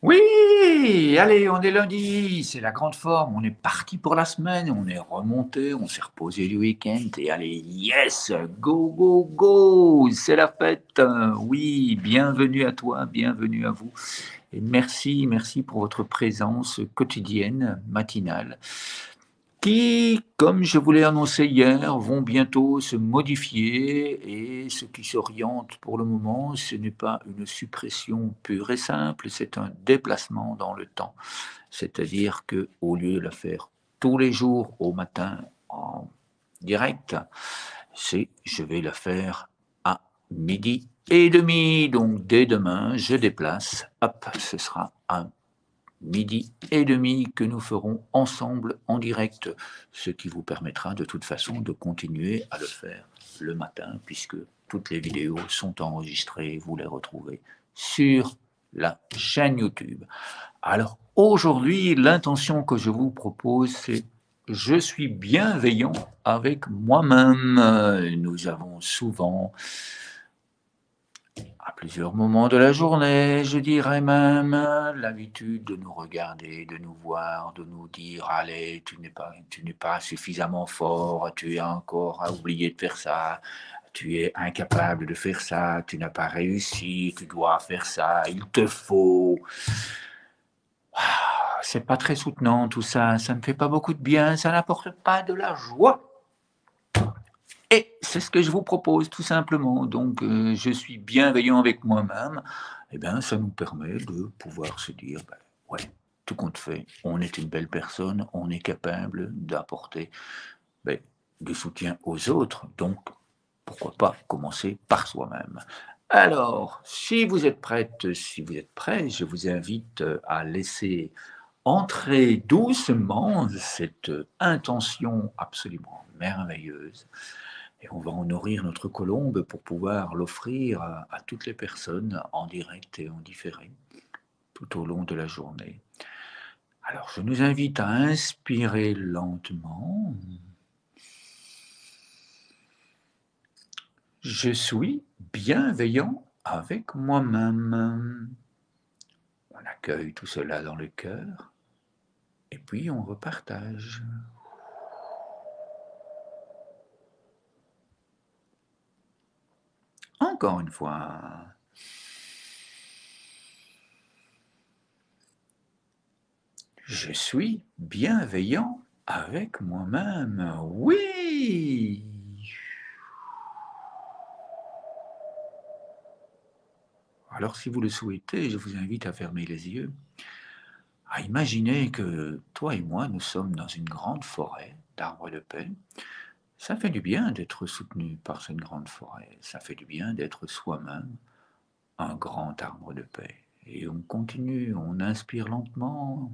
Oui, allez, on est lundi, c'est la grande forme, on est parti pour la semaine, on est remonté, on s'est reposé du week-end et allez, yes, go, go, go, c'est la fête. Oui, bienvenue à toi, bienvenue à vous et merci, merci pour votre présence quotidienne, matinale qui, comme je vous l'ai annoncé hier, vont bientôt se modifier et ce qui s'oriente pour le moment, ce n'est pas une suppression pure et simple, c'est un déplacement dans le temps. C'est-à-dire que au lieu de la faire tous les jours au matin en direct, c'est je vais la faire à midi et demi. Donc dès demain, je déplace, hop, ce sera un midi et demi que nous ferons ensemble en direct, ce qui vous permettra de toute façon de continuer à le faire le matin puisque toutes les vidéos sont enregistrées, vous les retrouvez sur la chaîne YouTube. Alors aujourd'hui, l'intention que je vous propose, c'est je suis bienveillant avec moi-même. Nous avons souvent à plusieurs moments de la journée, je dirais même, l'habitude de nous regarder, de nous voir, de nous dire: «Allez, tu n'es pas suffisamment fort, tu as encore à oublier de faire ça, tu es incapable de faire ça, tu n'as pas réussi, tu dois faire ça, il te faut». C'est pas très soutenant tout ça, ça ne fait pas beaucoup de bien, ça n'apporte pas de la joie. Et c'est ce que je vous propose tout simplement. Donc, je suis bienveillant avec moi-même. Et bien, ça nous permet de pouvoir se dire, ben, ouais, tout compte fait, on est une belle personne, on est capable d'apporter ben, du soutien aux autres. Donc, pourquoi pas commencer par soi-même. Alors, si vous êtes prête, si vous êtes prêt, je vous invite à laisser entrer doucement cette intention absolument merveilleuse et on va en nourrir notre colombe pour pouvoir l'offrir à toutes les personnes en direct et en différé tout au long de la journée. Alors, je nous invite à inspirer lentement. Je suis bienveillant avec moi-même. On accueille tout cela dans le cœur et puis on repartage. Encore une fois. Je suis bienveillant avec moi-même. Oui. Alors si vous le souhaitez, je vous invite à fermer les yeux, à imaginer que toi et moi, nous sommes dans une grande forêt d'arbres de paix. Ça fait du bien d'être soutenu par cette grande forêt. Ça fait du bien d'être soi-même un grand arbre de paix. Et on continue, on inspire lentement,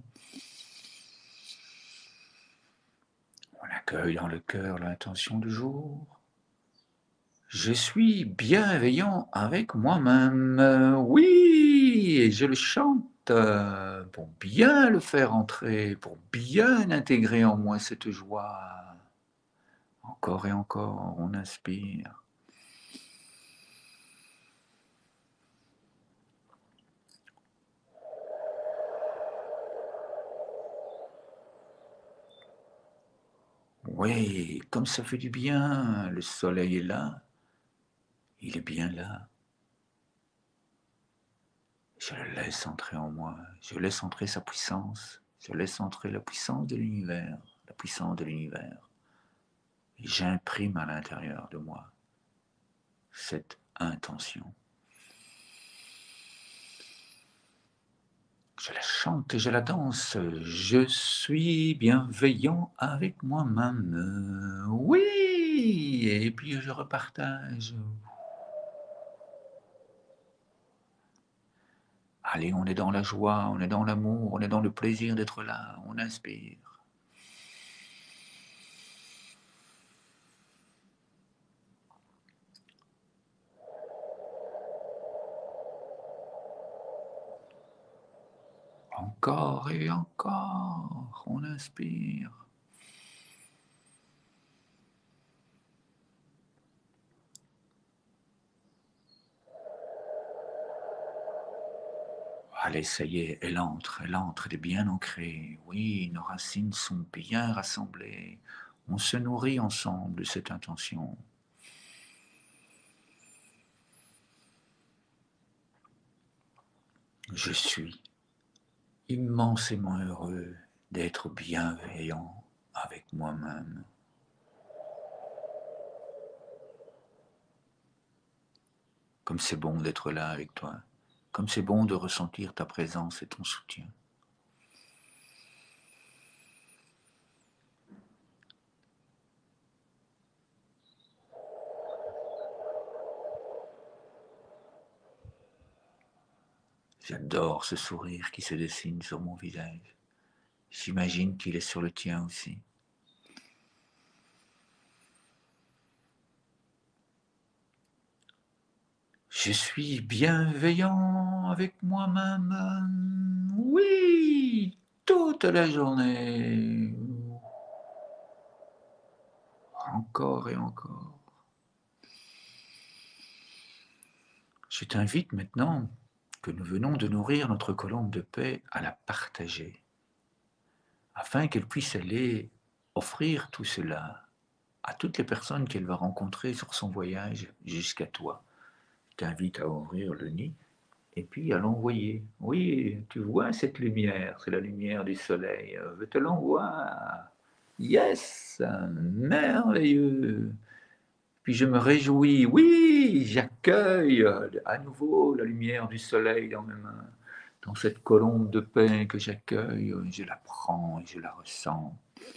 on accueille dans le cœur l'intention du jour. Je suis bienveillant avec moi-même. Oui, et je le chante pour bien le faire entrer, pour bien intégrer en moi cette joie. Encore et encore, on inspire. Oui, comme ça fait du bien. Le soleil est là, il est bien là. Je le laisse entrer en moi. Je laisse entrer sa puissance. Je laisse entrer la puissance de l'univers. La puissance de l'univers. Et j'imprime à l'intérieur de moi cette intention. Je la chante et je la danse. Je suis bienveillant avec moi-même. Oui, et puis je repartage. Allez, on est dans la joie, on est dans l'amour, on est dans le plaisir d'être là. On inspire. Encore et encore, on inspire. Allez, ça y est, elle entre, elle est bien ancrée. Oui, nos racines sont bien rassemblées. On se nourrit ensemble de cette intention. Je suis immensément heureux d'être bienveillant avec moi-même. Comme c'est bon d'être là avec toi. Comme c'est bon de ressentir ta présence et ton soutien. J'adore ce sourire qui se dessine sur mon visage. J'imagine qu'il est sur le tien aussi. Je suis bienveillant avec moi-même. Oui, toute la journée. Encore et encore. Je t'invite maintenant, que nous venons de nourrir notre colombe de paix, à la partager, afin qu'elle puisse aller offrir tout cela à toutes les personnes qu'elle va rencontrer sur son voyage jusqu'à toi. Je t'invite à ouvrir le nid et puis à l'envoyer. Oui, tu vois cette lumière, c'est la lumière du soleil. Je te l'envoie. Yes, merveilleux. Puis je me réjouis. Oui, j'accueille à nouveau la lumière du soleil dans mes mains. Dans cette colombe de paix que j'accueille, je la prends et je la ressens.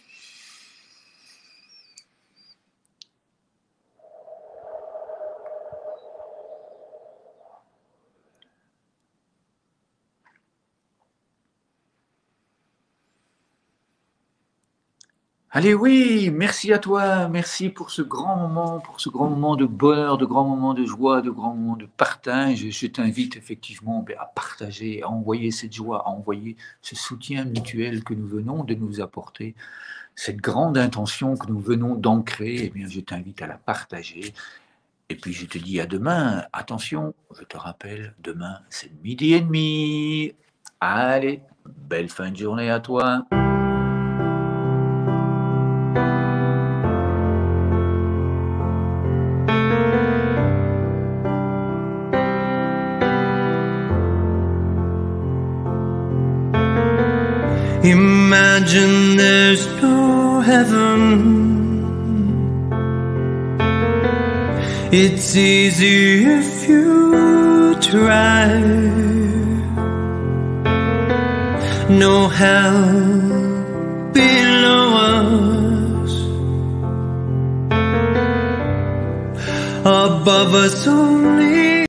Allez, oui, merci à toi, merci pour ce grand moment de bonheur, de grand moment de joie, de grand moment de partage. Je t'invite effectivement à partager, à envoyer cette joie, à envoyer ce soutien mutuel que nous venons de nous apporter, cette grande intention que nous venons d'ancrer. Eh bien, je t'invite à la partager. Et puis je te dis à demain. Attention, je te rappelle, demain c'est 12h30. Allez, belle fin de journée à toi. Imagine there's no heaven. It's easy if you try. No hell below us. Above us only